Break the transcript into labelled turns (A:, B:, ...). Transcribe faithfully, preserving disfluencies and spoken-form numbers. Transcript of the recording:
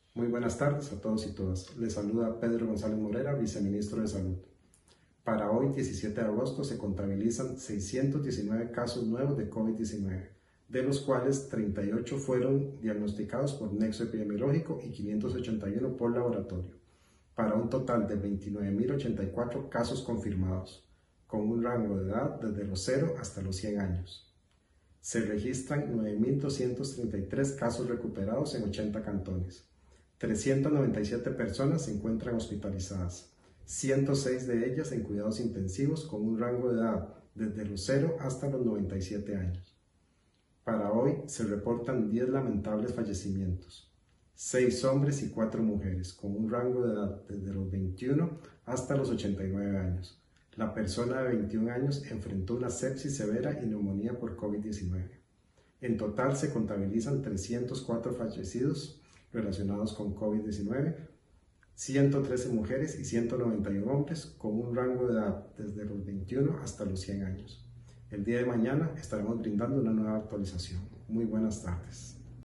A: Muy buenas tardes a todos y todas. Les saluda Pedro González Morera, Viceministro de Salud. Para hoy, diecisiete de agosto, se contabilizan seiscientos diecinueve casos nuevos de COVID diecinueve, de los cuales treinta y ocho fueron diagnosticados por nexo epidemiológico y quinientos ochenta y uno por laboratorio, para un total de veintinueve mil ochenta y cuatro casos confirmados, con un rango de edad desde los cero hasta los cien años. Se registran nueve mil doscientos treinta y tres casos recuperados en ochenta cantones. trescientas noventa y siete personas se encuentran hospitalizadas, ciento seis de ellas en cuidados intensivos con un rango de edad desde los cero hasta los noventa y siete años. Para hoy se reportan diez lamentables fallecimientos, seis hombres y cuatro mujeres con un rango de edad desde los veintiuno hasta los ochenta y nueve años. La persona de veintiún años enfrentó una sepsis severa y neumonía por COVID diecinueve. En total se contabilizan trescientos cuatro fallecidos relacionados con COVID diecinueve, ciento trece mujeres y ciento noventa y uno hombres con un rango de edad desde los veintiuno hasta los cien años. El día de mañana estaremos brindando una nueva actualización. Muy buenas tardes.